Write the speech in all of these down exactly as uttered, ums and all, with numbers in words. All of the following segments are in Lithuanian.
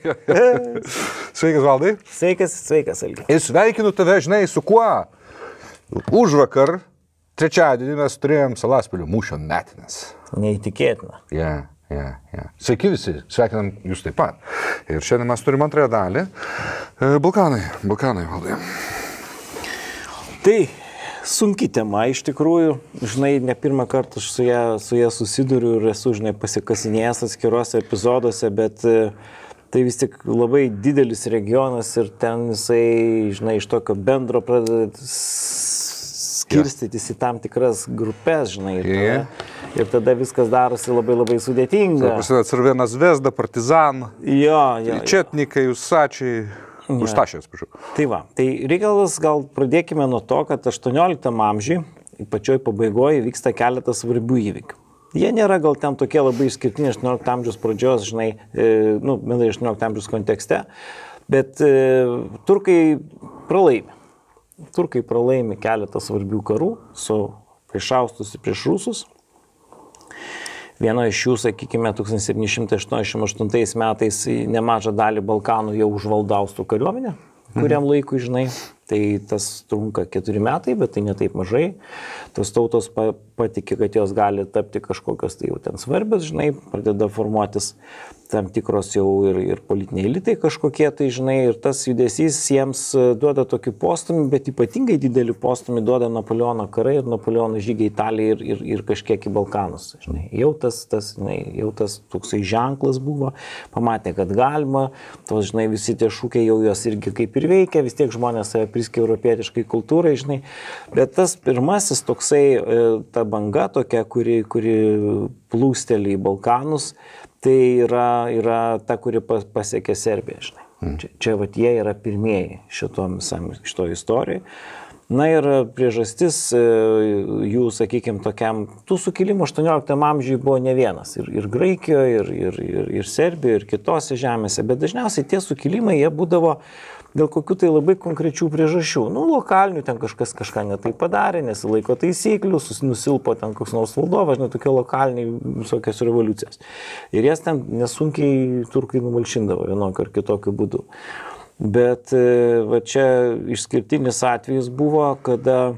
Sveikas, Valdai. Sveikas, sveikas, Algi. Ir sveikinu tave, žinai, su kuo? Užvakar, trečiadienį mes turėjom Salaspilio mūšio metinės. Neįtikėtina. Ja, ja, ja. Sveiki visi, sveikinam jūs taip pat. Ir šiandien mes turim antrąją dalį. Balkanai, Balkanai, Valdai. Tai sunki tema iš tikrųjų. Žinai, ne pirmą kartą aš su ją, su ją susiduriu ir esu, žinai, pasikasinėjęs atskiruose epizoduose, bet tai vis tik labai didelis regionas ir ten jisai, žinai, iš tokio bendro pradeda skirstytis į tam tikras grupės, žinai. Ir tada, yeah. ir tada viskas darosi labai labai sudėtinga. Prasideda Crvena Zvezda, Partizan, jo, jo, Četnikai, Usačiai. Užtašės, prašau. Tai va, tai reikalas gal pradėkime nuo to, kad aštuonioliktam amžiui, pačioj pabaigoje, vyksta keletas svarbių įvykių. Jie nėra gal ten tokie labai išskirtiniai aštuoniolikto amžiaus pradžios, žinai, e, nu, bendrai aštuoniolikto amžiaus kontekste, bet e, turkai pralaimi. Turkai pralaimi keletą svarbių karų su priešaustus ir prieš rusus. Vieno iš jų, sakykime, tūkstantis septyni šimtai aštuoniasdešimt aštuntais metais nemažą dalį Balkanų jau užvaldo austrų kariuomenę, kuriam laikui, žinai. Tai tas trunka keturi metai, bet tai ne taip mažai. Tos tautos patikė, kad jos gali tapti kažkokios tai jau ten svarbios, žinai, pradeda formuotis tam tikros jau ir, ir politiniai elitai kažkokie, tai žinai, ir tas judesys jiems duoda tokį postumį, bet ypatingai didelį postumį duoda Napoleono karai ir Napoleono žygiai Italijai ir, ir, ir kažkiek į Balkanus. Žinai. Jau tas, tas, žinai, jau tas toksai ženklas buvo, pamatė, kad galima, tos, žinai, visi tie šūkiai jau jos irgi kaip ir veikia, vis tiek žmonės save priskiria europietiškai kultūrai, žinai, bet tas pirmasis toksai, ta banga tokia, kuri, kuri plūsteli į Balkanus, tai yra, yra ta, kuri pasiekė Serbiją, žinai. Mm. Čia, čia vat, jie yra pirmieji šitom, šito istorijai. Na ir priežastis jų, sakykime, tokiam, tų sukilimų aštuonioliktam amžiui buvo ne vienas. Ir, ir Graikijoje, ir, ir, ir, ir Serbijoje, ir kitose žemėse. Bet dažniausiai tie sukilimai, jie būdavo dėl kokių tai labai konkrečių priežasčių. Nu, lokalinių ten kažkas kažką netai padarė, nesilaiko taisyklių, nusilpo ten koks nors valdovas, žinai, tokie lokaliniai visokios revoliucijos. Ir jas ten nesunkiai turkai numalšindavo vienokiu ar kitokiu būdu. Bet va čia išskirtinis atvejis buvo, kada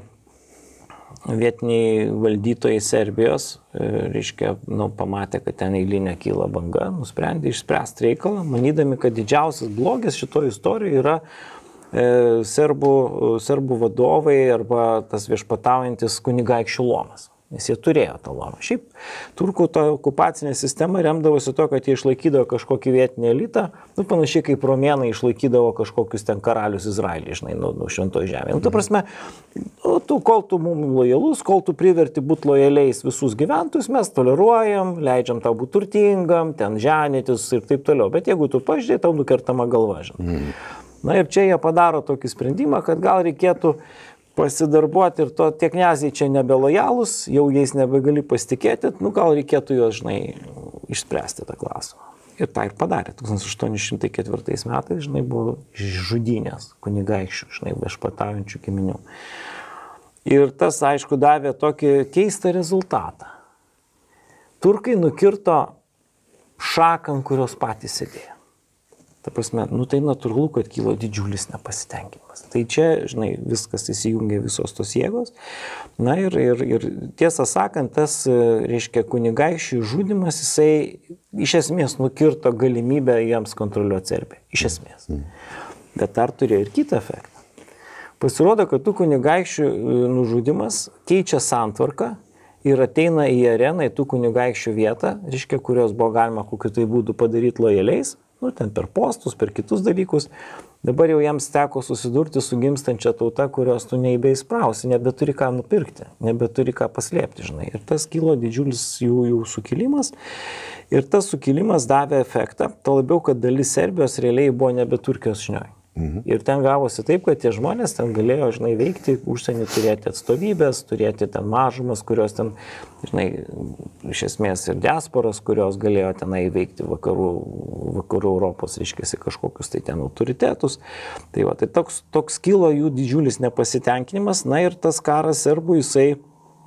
vietiniai valdytojai Serbijos, reiškia, nu, pamatė, kad ten eilinė kyla banga, nusprendė išspręsti reikalą, manydami, kad didžiausias blogis šitoje istorijoje yra e, serbų, serbų vadovai arba tas viešpataujantis kunigaikščių luomas. Nes jie turėjo tą luomą. Šiaip turkų ta okupacinė sistema remdavosi to, kad jie išlaikydavo kažkokį vietinį elitą, nu, panašiai kaip romėnai išlaikydavo kažkokius ten karalius Izraelį, žinai, nu, nu šventoje žemėje. Nu, ta prasme, nu, tu, kol tu mums lojalus, kol tu priverti būti lojaliais visus gyventojus, mes toleruojam, leidžiam tau būti turtingam, ten ženytis ir taip toliau. Bet jeigu tu pažydai, tau nukertama galva, žinai. Mm. Na ir čia jie padaro tokį sprendimą, kad gal reikėtų pasidarbuoti ir to tie kniaziai čia nebelojalūs, jau jais nebegali pasitikėti, nu gal reikėtų juos, žinai, išspręsti tą klausimą. Ir tą ir padarė. tūkstantis aštuoni šimtai ketvirtais metais, žinai, buvo žudynės kunigaikščių, žinai, viešpataujančių giminių. Ir tas, aišku, davė tokį keistą rezultatą. Turkai nukirto šaką, ant kurios patys sėdėjo. Ta prasme, nu tai natūralu, kad kilo didžiulis nepasitenkinimas. Tai čia, žinai, viskas įsijungia visos tos jėgos. Na ir, ir, ir tiesą sakant, tas, reiškia, kunigaikščių žudymas, jisai iš esmės nukirto galimybę jiems kontroliuoti Serbiją. Iš esmės. Bet dar turėjo ir kitą efektą. Pasirodo, kad tų kunigaikščių nužudymas keičia santvarką ir ateina į areną, į tų kunigaikščių vietą, reiškia, kurios buvo galima kokiu tai būdu padaryti lojaliais, nu, ten per postus, per kitus dalykus. Dabar jau jiems teko susidurti su gimstančia tauta, kurios tu neįbeisprausi, nebeturi ką nupirkti, nebeturi ką paslėpti, žinai. Ir tas kilo didžiulis jų, jų sukilimas. Ir tas sukilimas davė efektą, to labiau, kad dalis Serbijos realiai buvo nebe Turkijos žinioj. Mhm. Ir ten gavosi taip, kad tie žmonės ten galėjo, žinai, veikti, užsienį turėti atstovybės, turėti ten mažumas, kurios ten, žinai, iš esmės ir diasporas, kurios galėjo tenai veikti vakarų, vakarų Europos, reiškiasi, kažkokius tai ten autoritetus. Tai va, tai toks, toks kilo jų didžiulis nepasitenkinimas, na ir tas karas serbų, jisai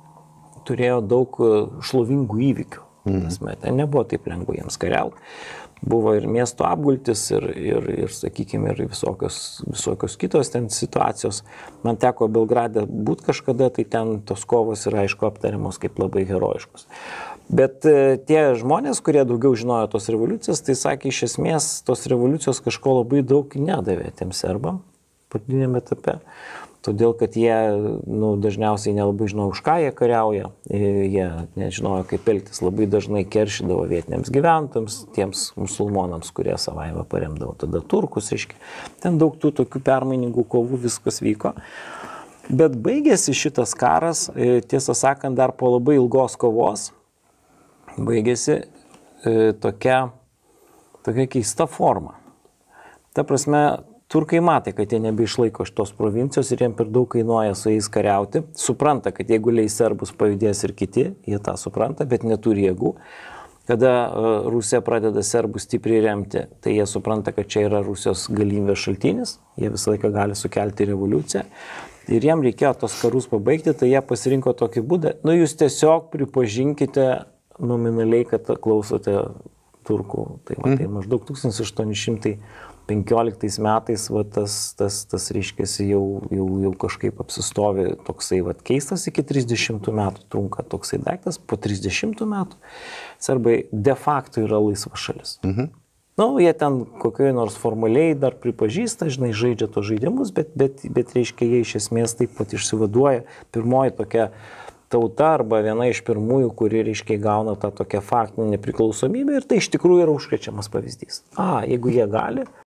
turėjo daug šlovingų įvykių. Mhm. Ten nebuvo taip lengva jiems kariauti. buvo ir miesto apgultis, ir, ir, ir sakykime, ir visokios, visokios kitos ten situacijos. Man teko Belgrade būti kažkada, tai ten tos kovos yra, aišku, aptariamos kaip labai herojiškos. Bet tie žmonės, kurie daugiau žinojo tos revoliucijos, tai sakė, iš esmės tos revoliucijos kažko labai daug nedavė tiem serbam pradiniame etape. Todėl, kad jie nu, dažniausiai nelabai žinojo, už ką jie kariauja, jie nežinojo, kaip elgtis, labai dažnai keršydavo vietiniams gyventojams, tiems musulmonams, kurie savaime paremdavo tada turkus, reiškia. Ten daug tų tokių permainingų kovų viskas vyko. Bet baigėsi šitas karas, tiesą sakant, dar po labai ilgos kovos, baigėsi e, tokia, tokia keista forma. Ta prasme, turkai matė, kad jie nebeišlaiko šitos provincijos ir jiems per daug kainuoja su jais kariauti. Supranta, kad jeigu leis serbus pajudės ir kiti, jie tą supranta, bet neturi jėgų. Kada Rusija pradeda serbus stipriai remti, tai jie supranta, kad čia yra Rusijos galimybės šaltinis, jie visą laiką gali sukelti revoliuciją. Ir jiem reikėjo tos karus pabaigti, tai jie pasirinko tokį būdą. Nu, jūs tiesiog pripažinkite nominaliai, kad klausote turkų. Tai, va, tai maždaug tūkstantis aštuoni šimtai penkioliktais metais va, tas, tas, tas reiškiasi jau, jau, jau kažkaip apsistovi toksai va, keistas iki trisdešimtų metų trunka toksai daiktas, po trisdešimtų metų serbai de facto yra laisva šalis. Mhm. Na, nu, jie ten kokioj nors formaliai dar pripažįsta, žinai, žaidžia to žaidimus, bet, bet, bet reiškia, jie iš esmės taip pat išsivaduoja. Pirmoji tokia tauta arba viena iš pirmųjų, kuri, reiškia, gauna tą tokią faktinę nepriklausomybę ir tai iš tikrųjų yra užkrečiamas pavyzdys. A, jeigu jie gali,